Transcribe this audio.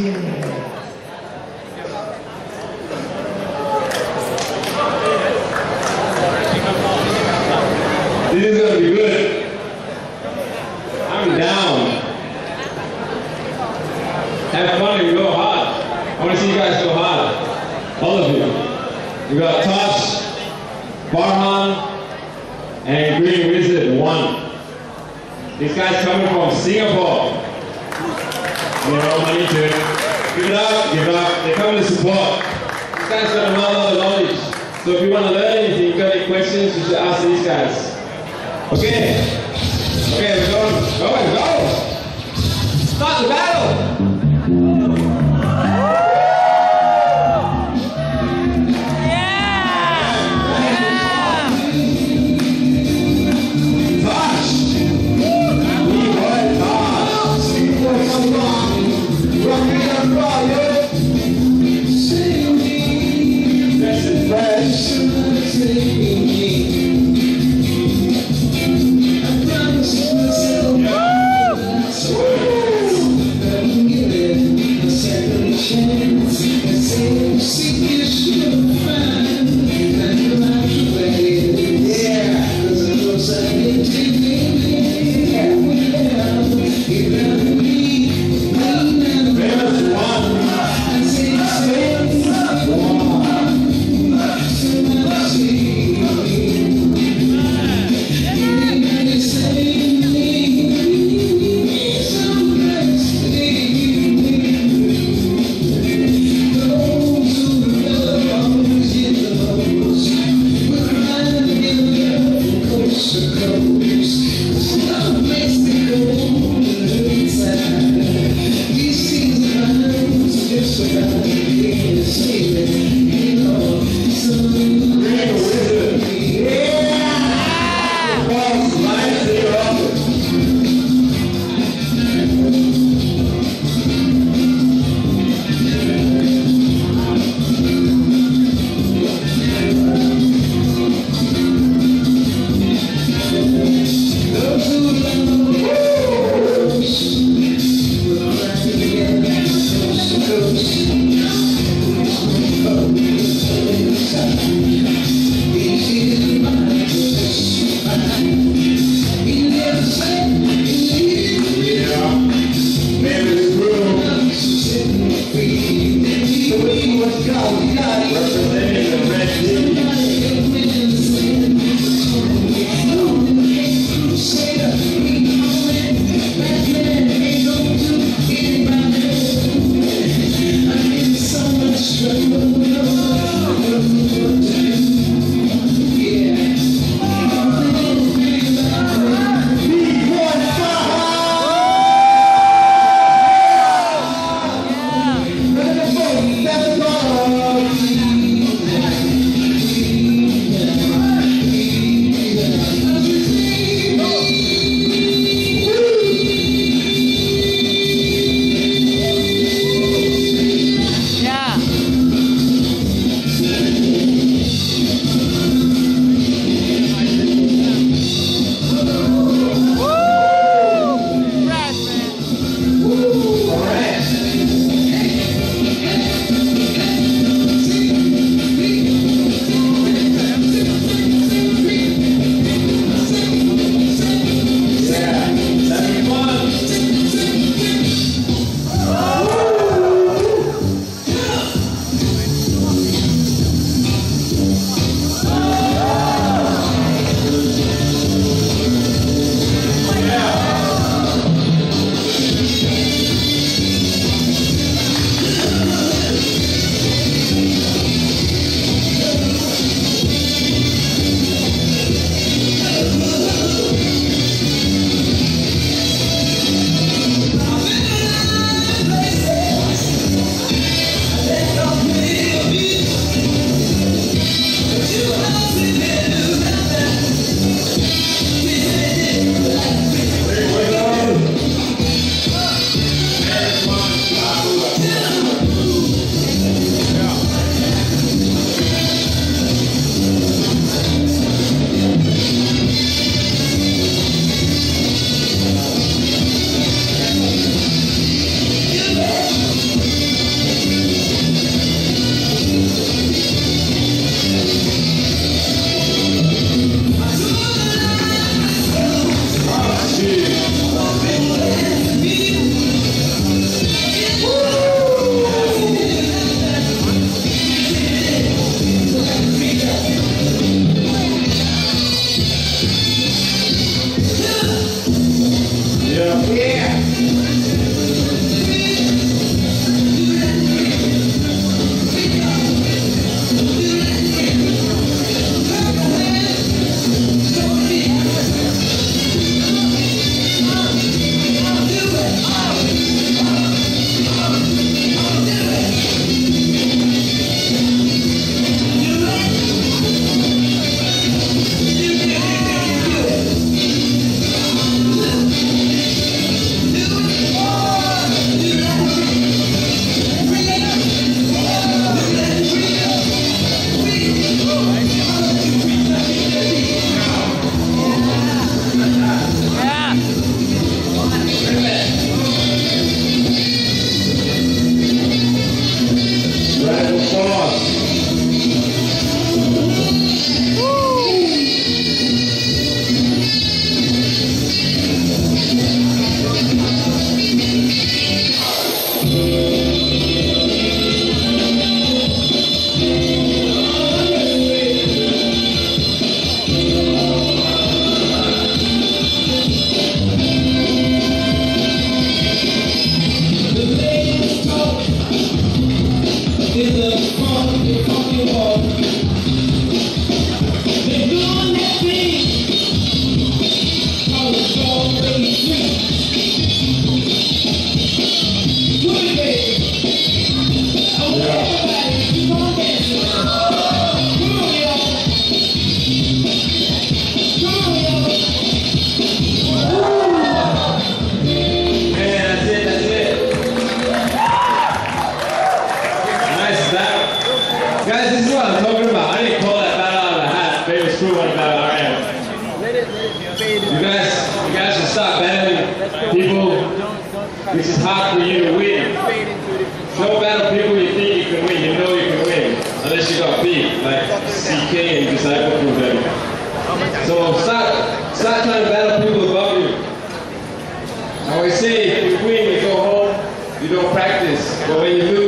This is gonna be good. I'm down. Have fun and go hard. I want to see you guys go hard. All of you. We got Tosh, Farhan, and Green Wizard 1. These guys coming from Singapore. They're all money too. Give it up, give it up. They're coming to support. These guys got a lot of knowledge. So if you want to learn anything, you've got any questions, you should ask these guys. Okay. Okay, we're going. Go and go. Start the battle. You guys should stop battling people. This is hard for you to win. Don't battle people you think you can win. You know you can win. Unless you got beat, like CK and Disciple Crew, baby. So stop trying to battle people above you. I always say, if you win, you go home, you don't practice. But when you lose,